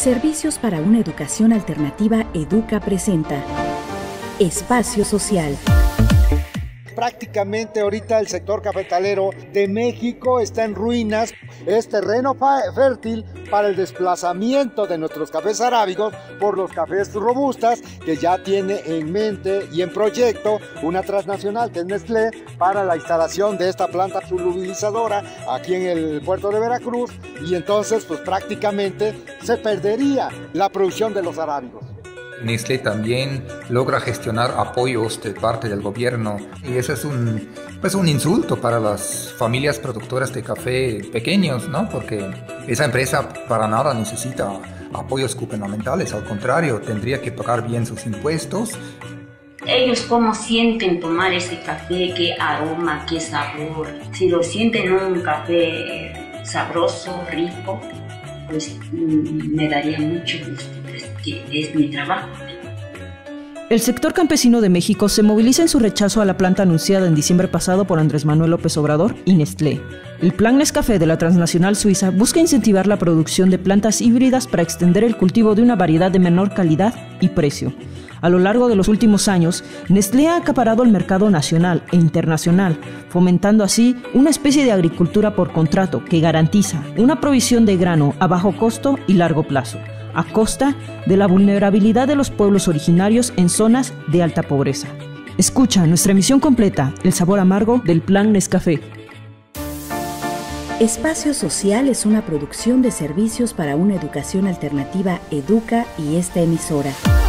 Servicios para una educación alternativa Educa presenta Espacio Social. Prácticamente ahorita el sector cafetalero de México está en ruinas. Es terreno fértil para el desplazamiento de nuestros cafés arábigos por los cafés robustas, que ya tiene en mente y en proyecto una transnacional que es Nestlé para la instalación de esta planta solubilizadora aquí en el puerto de Veracruz, y entonces pues prácticamente se perdería la producción de los arábigos. Nestlé también logra gestionar apoyos de parte del gobierno, y eso es un insulto para las familias productoras de café pequeños, ¿no? Porque esa empresa para nada necesita apoyos gubernamentales, al contrario, tendría que pagar bien sus impuestos. Ellos cómo sienten tomar ese café, qué aroma, qué sabor. Si lo sienten un café sabroso, rico, pues me daría mucho gusto, que es mi trabajo. El sector campesino de México se moviliza en su rechazo a la planta anunciada en diciembre pasado por Andrés Manuel López Obrador y Nestlé. El Plan Nescafé de la transnacional suiza busca incentivar la producción de plantas híbridas para extender el cultivo de una variedad de menor calidad y precio. A lo largo de los últimos años, Nestlé ha acaparado el mercado nacional e internacional, fomentando así una especie de agricultura por contrato que garantiza una provisión de grano a bajo costo y largo plazo, a costa de la vulnerabilidad de los pueblos originarios en zonas de alta pobreza. Escucha nuestra emisión completa, El sabor amargo del Plan Nescafé. Espacio Social es una producción de Servicios para una educación alternativa Educa y esta emisora.